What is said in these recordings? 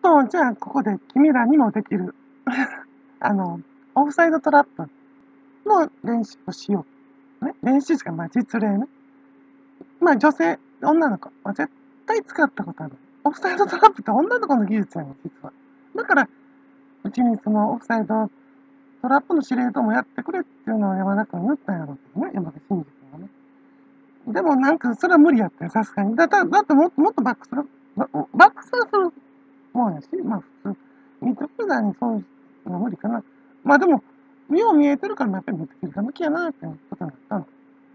と、じゃあ、ここで君らにもできる、オフサイドトラップの練習をしよう。ね。練習しか、実例ね。女性、女の子は絶対使ったことある。オフサイドトラップって女の子の技術やねん、実は。だから、うちにそのオフサイドトラップの司令塔もやってくれっていうのを山田君言ったんやろうけどね、山田真司君はね。でもそれは無理やってさすがに。だってもっとバックする。バックスはするもんやし、普通、ミッドフィルダーにそういうのは無理かな。でも、よう見えてるから、やっぱりミッドフィルダー向きやなっていうことになったの。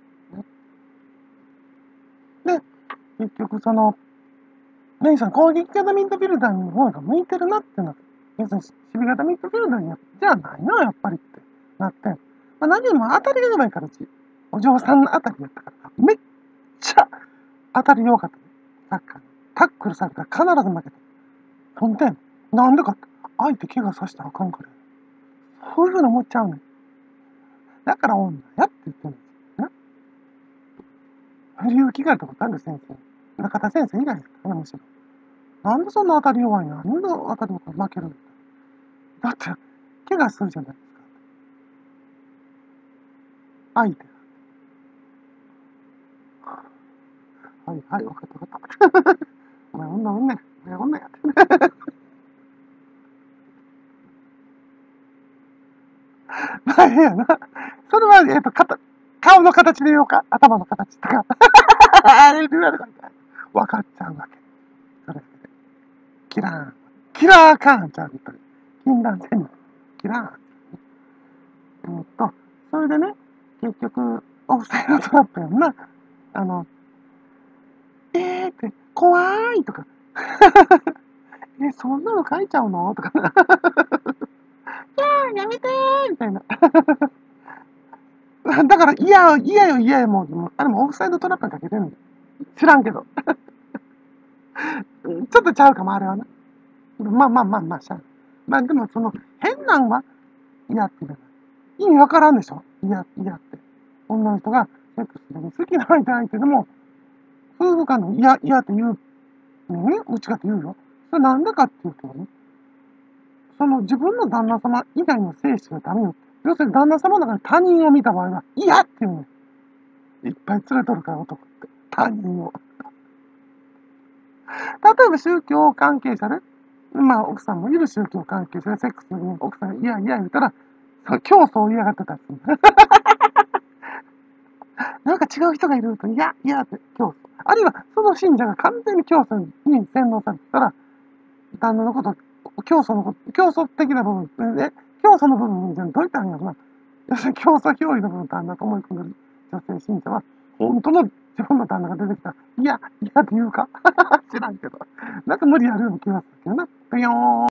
で、結局レイさん、攻撃型ミッドフィルダーの方が向いてるなってなって、要するに守備型ミッドフィルダーじゃないな、やっぱりってなって、何よりも当たりがうまいからうち、お嬢さんの当たりやったから、めっちゃ当たり良かったね。サッカーに。タックルされたら必ず負けた。ほんで、なんでかって、相手怪我させたらあかんから。そういうふうに思っちゃうねん。だから女やって言ってるんですよね。理由聞かれたことある先生。中田先生以外やったかな、むしろ。なんでそんな当たり弱いの？なんで当たり弱い負けるんだって、怪我するじゃないですか。相手が。はいはい、わかったわかった。お前女や。お前女やって。いやな。それは、顔の形で言おうか。頭の形とか。あれ言われたんだ。わかっちゃうわけ。それで。キラーン。キラーカーンちゃうみたい。禁断戦略。キラーン。それでね、結局、オフサイドトラップやんな。あの、って、怖いとか。そんなの書いちゃうのとか。やめてーみたいな。だから、嫌よ、もう、あれもオフサイドトラップかけてんの。知らんけど。ちょっとちゃうかも、あれはな。しゃあ。でも、変なんは嫌って言う。意味わからんでしょ？嫌って。女の人がセックスで好きな相手でも、夫婦間の嫌って言うのね、うちかって言うよ。それなんでかっていうとね、自分の旦那様以外の性質がダメよ。要するに旦那様の中で他人を見た場合は、嫌って言うね。いっぱい連れとるから男って。他人を。例えば宗教関係者で、奥さんもいる宗教関係者で、セックスの時に奥さんが嫌言ったら、競争を嫌がってたりする。なんか違う人がいると、嫌って競争。あるいは、その信者が完全に競争に洗脳されてたら、旦那のこと、競争的な部分で、競争の部分じゃどういったんやろな。要するに競争憑依の部分旦那と思い込んでる女性信者は、本当の自分の旦那が出てきたら、嫌って言うか知らんけど。なんか無理あるような気がするけどな。ぴよーん。